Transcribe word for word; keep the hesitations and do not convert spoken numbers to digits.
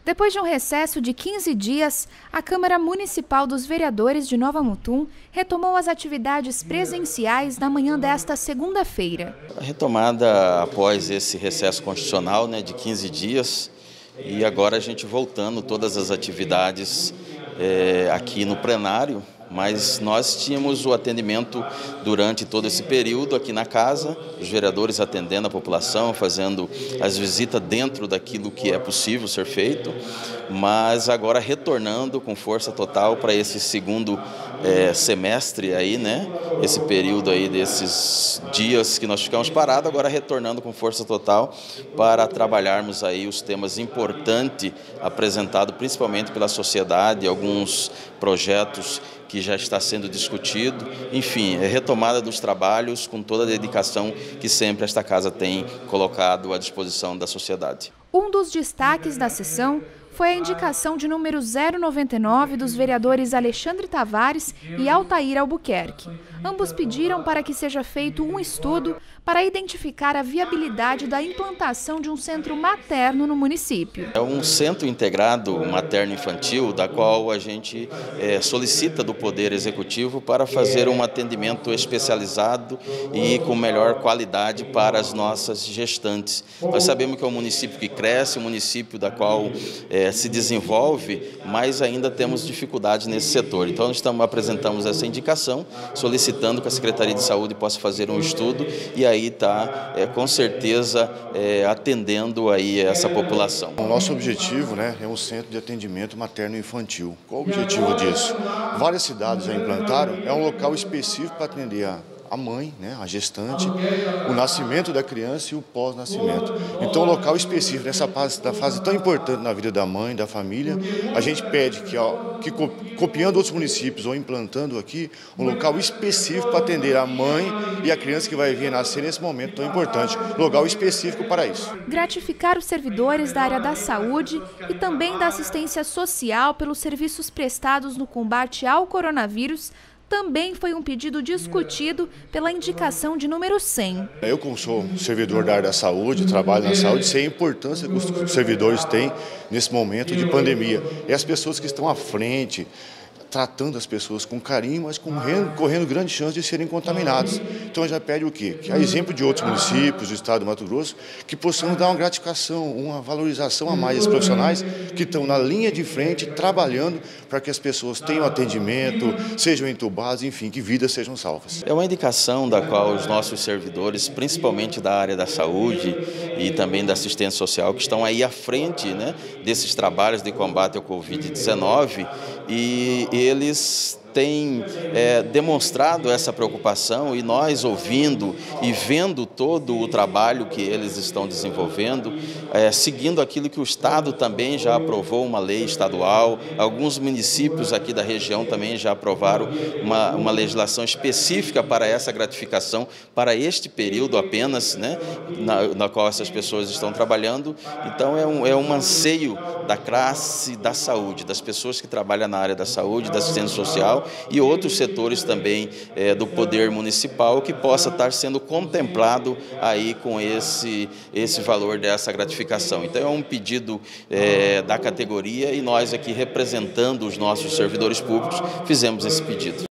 Depois de um recesso de quinze dias, a Câmara Municipal dos Vereadores de Nova Mutum retomou as atividades presenciais na manhã desta segunda-feira. A retomada após esse recesso constitucional, né, de quinze dias, e agora a gente voltando todas as atividades é, aqui no plenário, mas nós tínhamos o atendimento durante todo esse período aqui na casa, os vereadores atendendo a população, fazendo as visitas dentro daquilo que é possível ser feito, mas agora retornando com força total para esse segundo é, semestre aí, né? Esse período aí desses dias que nós ficamos parados, agora retornando com força total para trabalharmos aí os temas importantes apresentados principalmente pela sociedade, alguns projetos que já está sendo discutido, enfim, é retomada dos trabalhos com toda a dedicação que sempre esta casa tem colocado à disposição da sociedade. Um dos destaques da sessão foi a indicação de número zero noventa e nove dos vereadores Alexandre Tavares e Altair Albuquerque. Ambos pediram para que seja feito um estudo para identificar a viabilidade da implantação de um centro materno no município. É um centro integrado materno-infantil, da qual a gente é, solicita do Poder Executivo para fazer um atendimento especializado e com melhor qualidade para as nossas gestantes. Nós sabemos que é um município que cresce, um município da qual é, se desenvolve, mas ainda temos dificuldades nesse setor. Então, nós estamos, apresentamos essa indicação, solicitando que a Secretaria de Saúde possa fazer um estudo e aí está, é, com certeza, é, atendendo aí essa população. O nosso objetivo, né, é um centro de atendimento materno-infantil. Qual o objetivo disso? Várias cidades já implantaram, é um local específico para atender a a mãe, né, a gestante, o nascimento da criança e o pós-nascimento. Então, um local específico, nessa fase, da fase tão importante na vida da mãe, da família, a gente pede que, ó, que copiando outros municípios ou implantando aqui, um local específico para atender a mãe e a criança que vai vir nascer nesse momento tão importante. Local específico para isso. Gratificar os servidores da área da saúde e também da assistência social pelos serviços prestados no combate ao coronavírus também foi um pedido discutido pela indicação de número cem. Eu, como sou servidor da área da saúde, trabalho na saúde, sei a importância que os servidores têm nesse momento de pandemia. E as pessoas que estão à frente, tratando as pessoas com carinho, mas correndo, correndo grande chance de serem contaminados. Então já pede o quê? Que a exemplo de outros municípios do estado do Mato Grosso, que possamos dar uma gratificação, uma valorização a mais aos profissionais que estão na linha de frente, trabalhando para que as pessoas tenham atendimento, sejam entubadas, enfim, que vidas sejam salvas. É uma indicação da qual os nossos servidores, principalmente da área da saúde e também da assistência social, que estão aí à frente, né, desses trabalhos de combate ao Covid dezenove, e eles têm é, demonstrado essa preocupação e nós ouvindo e vendo todo o trabalho que eles estão desenvolvendo, é, seguindo aquilo que o Estado também já aprovou, uma lei estadual, alguns municípios aqui da região também já aprovaram uma, uma legislação específica para essa gratificação, para este período apenas, né, na, na qual essas pessoas estão trabalhando. Então é um, é um anseio da classe da saúde, das pessoas que trabalham na área da saúde, da assistência social, e outros setores também é, do poder municipal que possa estar sendo contemplado aí com esse, esse valor dessa gratificação. Então é um pedido é, da categoria e nós aqui representando os nossos servidores públicos fizemos esse pedido.